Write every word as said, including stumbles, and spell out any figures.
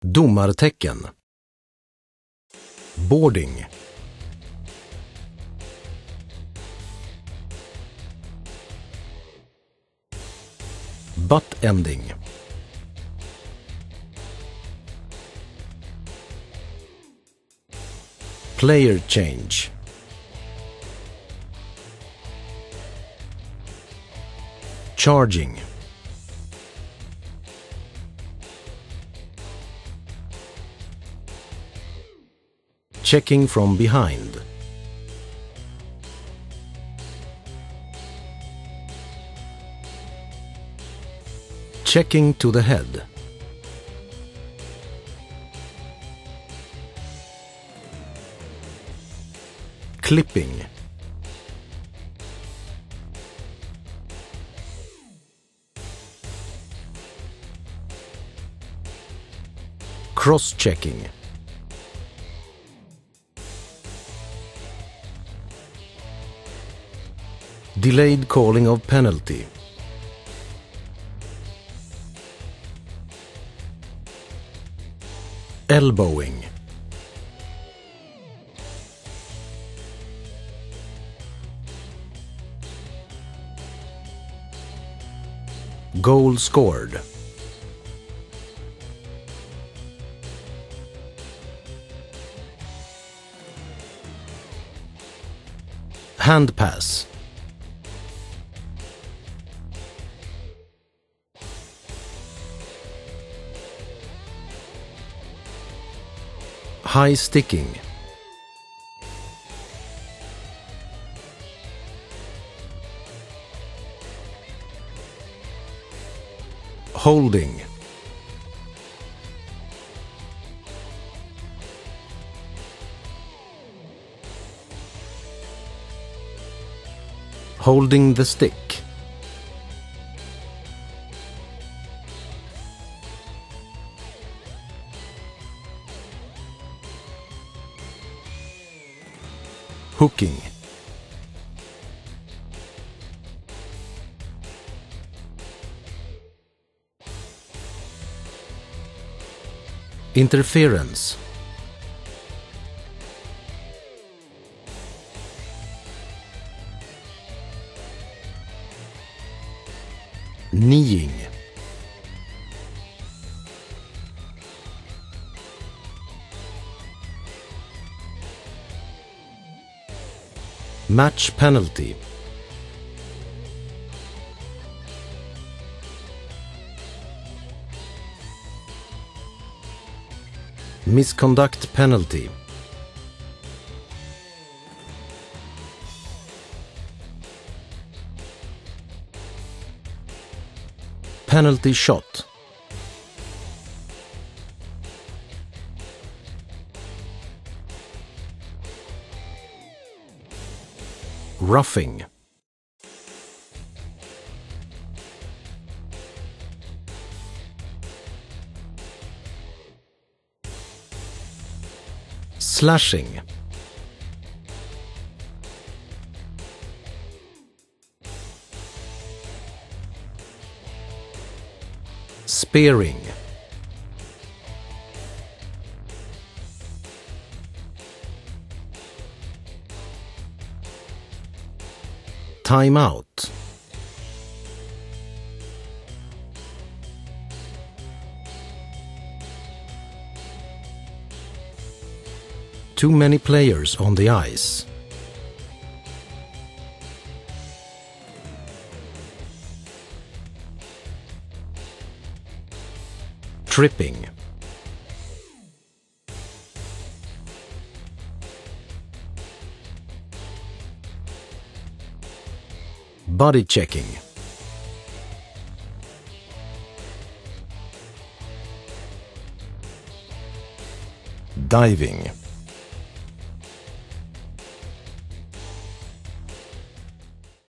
Domartecken. Boarding. Butt ending. Player change. Charging. Checking from behind. Checking to the head. Clipping. Cross-checking. Delayed calling of penalty. Elbowing. Goal scored. Hand pass. High sticking. Holding. Holding the stick. Hooking. Interference. Kneeing. Match penalty. Misconduct penalty. Penalty shot. Roughing. Slashing. Spearing. Time out. Too many players on the ice. Tripping. Body checking. Diving.